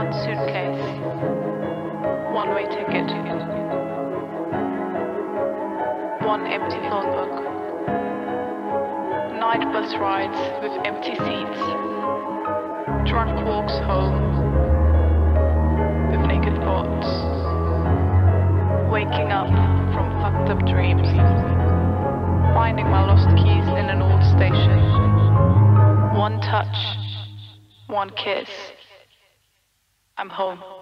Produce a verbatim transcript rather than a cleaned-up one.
One suitcase, one-way ticket, one empty phone book, night bus rides with empty seats, drunk walks home with naked thoughts, waking up from fucked up dreams, finding my lost keys in an old station, one touch, one kiss, I'm home.